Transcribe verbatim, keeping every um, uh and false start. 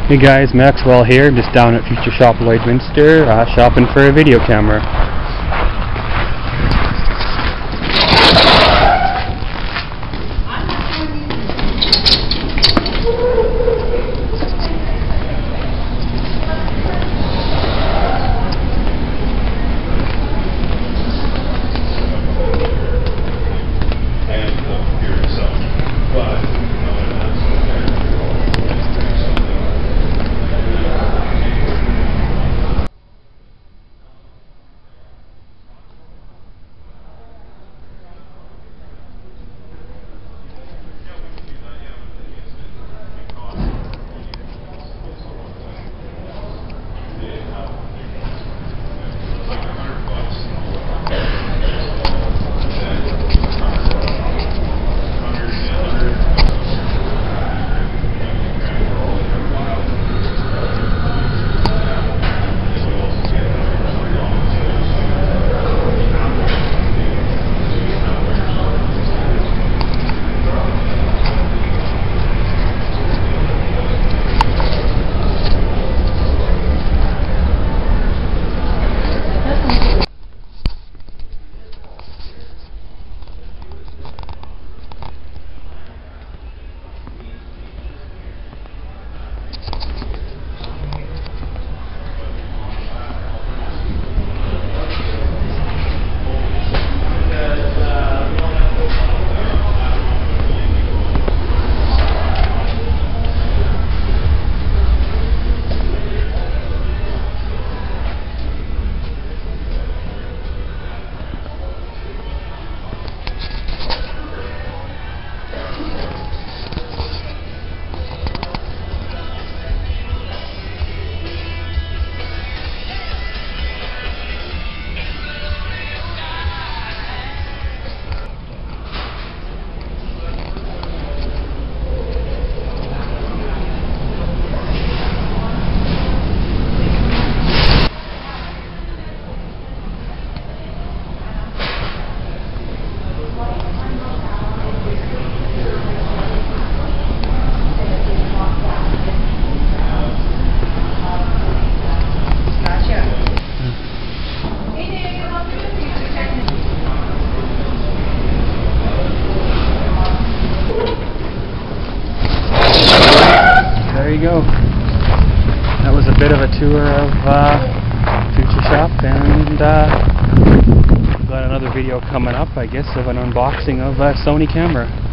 Hey guys, Maxwell here, just down at Future Shop Lloydminster, uh, shopping for a video camera. There you go. That was a bit of a tour of uh, Future Shop, and uh, got another video coming up, I guess, of an unboxing of a Sony camera.